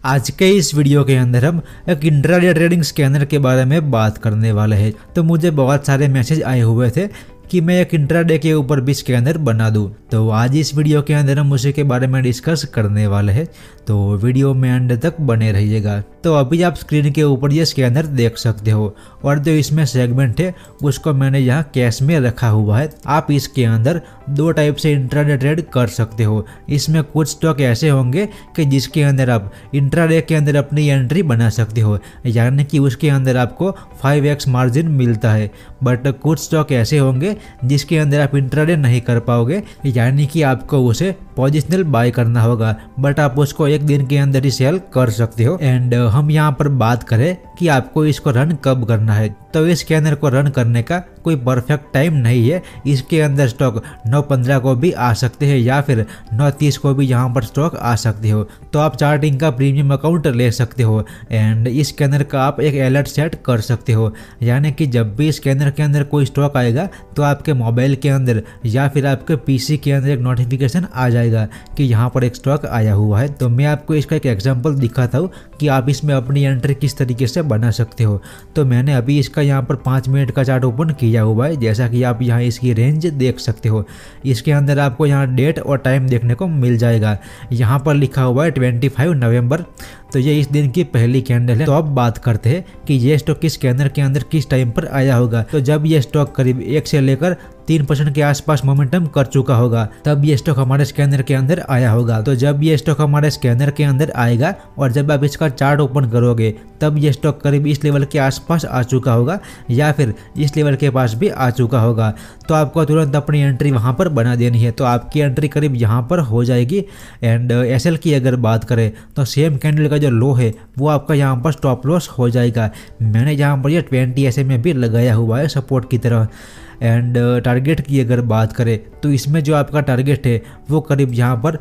आज के इस वीडियो के अंदर हम एक इंट्राडे ट्रेडिंग स्कैनर के बारे में बात करने वाले हैं। तो मुझे बहुत सारे मैसेज आए हुए थे कि मैं एक इंट्राडे के ऊपर भी स्कैनर बना दूं। तो आज इस वीडियो के अंदर हम उसी के बारे में डिस्कस करने वाले हैं। तो वीडियो में एंड तक बने रहिएगा। तो अभी आप स्क्रीन के ऊपर ये स्कैनर देख सकते हो और जो इसमें सेगमेंट है उसको मैंने यहाँ कैश में रखा हुआ है। आप इसके अंदर दो टाइप से इंट्राडे ट्रेड कर सकते हो। इसमें कुछ स्टॉक ऐसे होंगे कि जिसके अंदर आप इंट्राडे के अंदर अपनी एंट्री बना सकते हो, यानी कि उसके अंदर आपको 5x मार्जिन मिलता है। बट कुछ स्टॉक ऐसे होंगे जिसके अंदर आप इंट्राडे नहीं कर पाओगे, यानी कि आपको उसे पोजिशनल बाय करना होगा, बट आप उसको एक दिन के अंदर ही सेल कर सकते हो। एंड हम यहाँ पर बात करें कि आपको इसको रन कब करना है, तो इस स्कैनर को रन करने का कोई परफेक्ट टाइम नहीं है। इसके अंदर स्टॉक 9:15 को भी आ सकते हैं या फिर 9:30 को भी यहाँ पर स्टॉक आ सकते हो। तो आप चार्टिंग का प्रीमियम अकाउंट ले सकते हो एंड इस स्कैनर का आप एक अलर्ट सेट कर सकते हो, यानी कि जब भी स्कैनर के अंदर कोई स्टॉक आएगा तो आपके मोबाइल के अंदर या फिर आपके पीसी के अंदर एक नोटिफिकेशन आ जाएगा कि यहाँ पर एक स्टॉक आया हुआ है। तो मैं आपको इसका एक एग्जांपल दिखाता हूँ कि आप इसमें अपनी एंट्री किस तरीके से बना सकते हो। तो मैंने अभी इसका यहाँ पर 5 मिनट का चार्ट ओपन किया हुआ है, जैसा कि आप यहाँ इसकी रेंज देख सकते हो। इसके अंदर आपको यहाँ डेट और टाइम देखने को मिल जाएगा। यहाँ पर लिखा हुआ है 25 नवंबर, तो ये इस दिन की पहली कैंडल है। तो अब बात करते हैं कि ये स्टॉक किस स्कैनर के अंदर किस टाइम पर आया होगा। तो जब ये स्टॉक करीब 1 से लेकर 3% के आसपास मोमेंटम कर चुका होगा तब ये स्टॉक हमारे स्कैनर के अंदर आया होगा। तो जब ये स्टॉक हमारे स्कैनर के अंदर आएगा और जब आप इसका चार्ट ओपन करोगे तब ये स्टॉक करीब इस लेवल के आसपास आ चुका होगा या फिर इस लेवल के पास भी आ चुका होगा। तो आपको तुरंत अपनी एंट्री वहां पर बना देनी है। तो आपकी एंट्री करीब यहाँ पर हो जाएगी। एंड एसएल की अगर बात करें तो सेम कैंडल का जो लो है वो आपका यहाँ पर स्टॉप लॉस हो जाएगा। मैंने यहाँ पर ये 20 SMA भी लगाया हुआ है सपोर्ट की तरह। एंड टारगेट की अगर बात करें तो इसमें जो आपका टारगेट है वो करीब यहाँ पर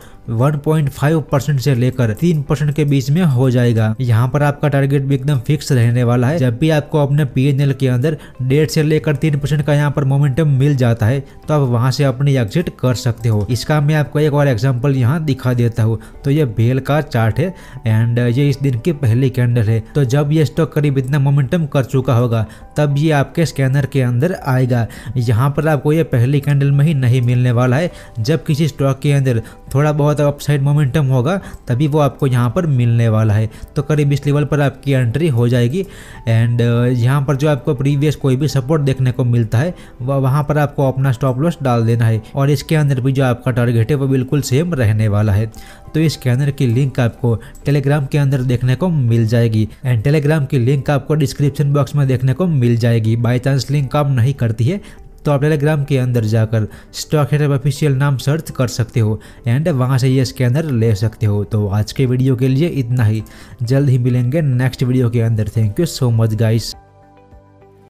1.5% से लेकर 3% के बीच में हो जाएगा। यहाँ पर आपका टारगेट भी एकदम फिक्स रहने वाला है। जब भी आपको अपने PNL के अंदर 1.5 से लेकर 3% का यहाँ पर मोमेंटम मिल जाता है तो आप वहाँ से अपनी एग्जिट कर सकते हो। इसका मैं आपको एक और एग्जाम्पल यहाँ दिखा देता हूँ। तो ये बेल का चार्ट है एंड ये इस दिन की पहली कैंडल है। तो जब ये स्टॉक करीब इतना मोमेंटम कर चुका होगा तब ये आपके स्कैनर के अंदर आएगा। यहाँ पर आपको ये पहली कैंडल में ही नहीं मिलने वाला है। जब किसी स्टॉक के अंदर थोड़ा बहुत अपसाइड मोमेंटम होगा तभी वो आपको यहाँ पर मिलने वाला है। तो करीब इस लेवल पर आपकी एंट्री हो जाएगी। एंड यहाँ पर जो आपको प्रीवियस कोई भी सपोर्ट देखने को मिलता है वहाँ पर आपको अपना स्टॉप लॉस डाल देना है और इसके अंदर भी जो आपका टारगेट है वो बिल्कुल सेम रहने वाला है। तो इस स्कैनर की लिंक आपको टेलीग्राम के अंदर देखने को मिल जाएगी एंड टेलीग्राम की लिंक आपको डिस्क्रिप्शन बॉक्स में देखने को मिल जाएगी। बाय चांस लिंक काम नहीं करती है तो आप टेलीग्राम के अंदर जाकर स्टॉक हेडर ऑफिशियल नाम सर्च कर सकते हो एंड वहां से ये स्कैनर ले सकते हो। तो आज के वीडियो के लिए इतना ही, जल्द ही मिलेंगे नेक्स्ट वीडियो के अंदर। Thank you so much guys.